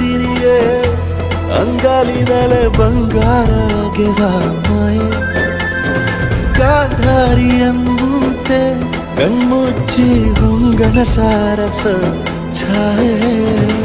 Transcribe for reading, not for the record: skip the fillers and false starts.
ಸಿರಿಯೇ ಅಂಗಾಲಿನಲೆ ಬಂಗಾರ ಗೆದ ಮಾಯೆ ಗಾಂಧಾರಿಯಂತೆ ಕಣ್ಮುಚ್ಚಿ ಹೊಂಗನ ಸಾರಸ ಛಾಯೆ